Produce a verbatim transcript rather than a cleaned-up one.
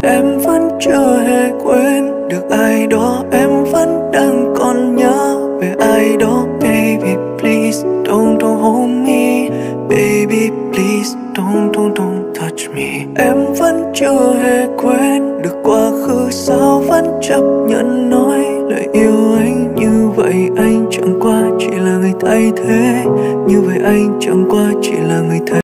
Em vẫn chưa hề quên được ai đó, em vẫn đang còn nhớ về ai đó. Baby please don't don't hold me, baby please don't don't don't touch me. Em vẫn chưa hề quên được quá khứ, sao vẫn chấp nhận nói lời yêu anh như vậy. Anh chẳng qua chỉ là người thay thế, như vậy anh chẳng qua chỉ là người thay